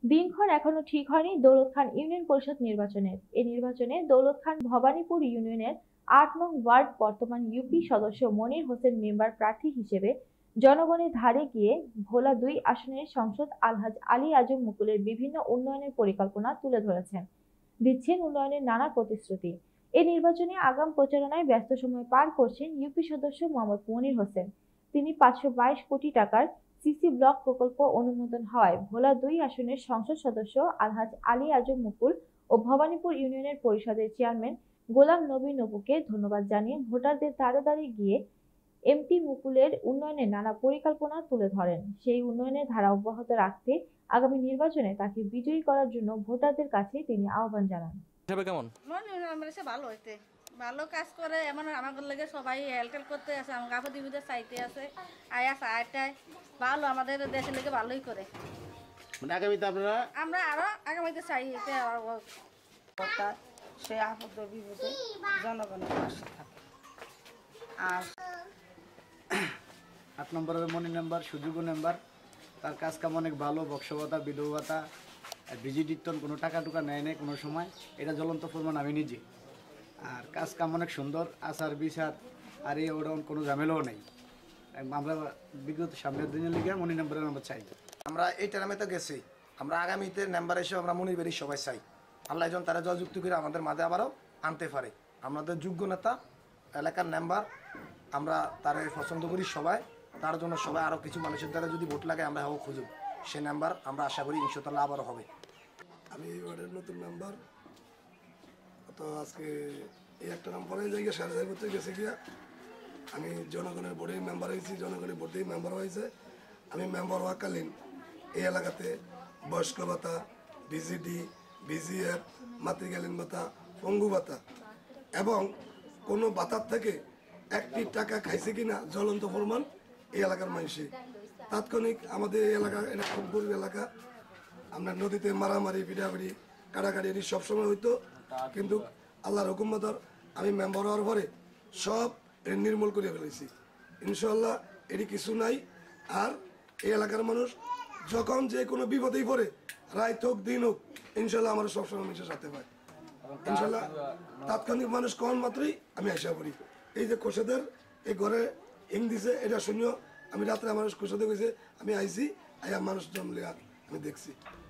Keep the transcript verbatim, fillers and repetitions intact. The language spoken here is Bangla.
দিনক্ষণ এখনো ঠিক হয়নি দৌলত খান ইউনিয়ন পরিষদ নির্বাচনের। এই নির্বাচনে দৌলত খান ভবানীপুর ইউনিয়নের আট নং ওয়ার্ড বর্তমান ইউপি সদস্য মনির হোসেন মেম্বার প্রার্থী হিসেবে জনগণের ধারে গিয়ে ভোলা দুই আসনের সংসদ আলহাজ আলী আজম মুকুলের বিভিন্ন উন্নয়নের পরিকল্পনা তুলে ধরেছেন, দিচ্ছেন উন্নয়নের নানা প্রতিশ্রুতি। এই নির্বাচনে আগাম প্রচারণায় ব্যস্ত সময় পার করছেন ইউপি সদস্য মোহাম্মদ মনির হোসেন। তিনি পাঁচশো বাইশ কোটি টাকার সিসি ব্লক প্রকল্প অনুমোদন হওয়ায় ভোলা দুই আসনের সংসদ সদস্য আলহাজ আলী আজম মুকুল ও ভবানীপুর ইউনিয়নের পরিষদের চেয়ারম্যান গোলাম নবী নবুকে ধন্যবাদ জানিয়ে ভোটারদের দ্বারে দ্বারে গিয়ে এমপি মুকুলের উন্নয়নের নানা পরিকল্পনা তুলে ধরেন। সেই উন্নয়নের ধারা অব্যাহত রাখতে আগামী নির্বাচনে তাকে বিজয়ী করার জন্য ভোটারদের কাছে তিনি আহ্বান জানান। কেমন ভালো হইতে ভালো কাজ করে এমন আমাদের লাগে সবাই হেল্প করতে আছে, আমাকে আপদ বিপদের চাইতে আছে, আয়া চাইটাই ভালো আমাদের দেশের লেগে ভালোই করে। মানে আগামীতে আপনারা আমরা আরো আগামীতে চাই সে আপদ বিপদে জনগণের পাশে থাকে। আর আট নম্বরের মনি নাম্বার সুযোগ নাম্বার, তার কাজ কাম অনেক ভালো, বক্সবতা বিধবতা ভিজিটির কোনো টাকা টুকা নেয় নেই কোনো সময়, এটা জ্বলন্ত প্রমাণ আমি নিজে। আর কাজ কাম অনেক সুন্দর, আচার বিচার আর এই ওটা কোনো ঝামেলাও নেই। আমরা বিগত সামনের দিনের লিগে মনি নাম্বারের নাম্বার চাই। আমরা এই টাইমে তো গেছি, আমরা আগামীতে নাম্বার এসে আমরা মনির বেরি সবাই চাই। আল্লাহ একজন তারা জয়যুক্ত করে আমাদের মাঝে আবারও আনতে পারে। আমাদের যোগ্য নেতা এলাকার নাম্বার আমরা তারা পছন্দ করি সবাই, তার জন্য সবাই আরও কিছু মানুষের দ্বারা যদি ভোট লাগে আমরা হোক খুঁজুক, সে নাম্বার আমরা আশা করি ইনশাআল্লাহ আবারও হবে। আমি এই ওয়ার্ডের নতুন মেম্বার, তো আজকে এই একটা নাম্বারে জায়গা সাড়ে চার বছর গেছে গিয়া আমি জনগণের বোর্ডেই মেম্বার হয়েছি, জনগণের বোর্ডেই মেম্বার হয়েছে। আমি মেম্বার হওয়াকালীন এই এলাকাতে বয়স্ক ভাতা, বিজিডি, বিজিএফ, মাতৃকালীন ভাতা, পঙ্গু ভাতা এবং কোনো ভাতার থেকে একটি টাকা খাইছে কিনা জ্বলন্ত প্রমাণ এই এলাকার মানুষই। তাৎক্ষণিক আমাদের এই এলাকা এটা খুব গরিব এলাকা, আমরা নদীতে মারামারি পিটাপিটি কাটাকাটি এটি সবসময় হইতো, কিন্তু আল্লাহর হুকুমতর আমি মেম্বার হওয়ার পরে সব এটি নির্মূল করে ফেলেছি। ইনশাল্লাহ এটি কিছু নাই। আর এই এলাকার মানুষ যখন যে কোনো বিপদেই পড়ে, রাত হোক দিন হোক, ইনশাল্লাহ আমার সবসময় মিশে সাথে পায়। ইনশাল্লাহ তাৎক্ষণিক মানুষ কখন মাত্রই আমি আশা করি। এই যে কোষাদের এই ঘরে ইং দিছে এটা শুনিও আমি রাত্রে মানুষ কোষাতে গেছে, আমি আইসি আয়া মানুষ জমলে আমি দেখছি।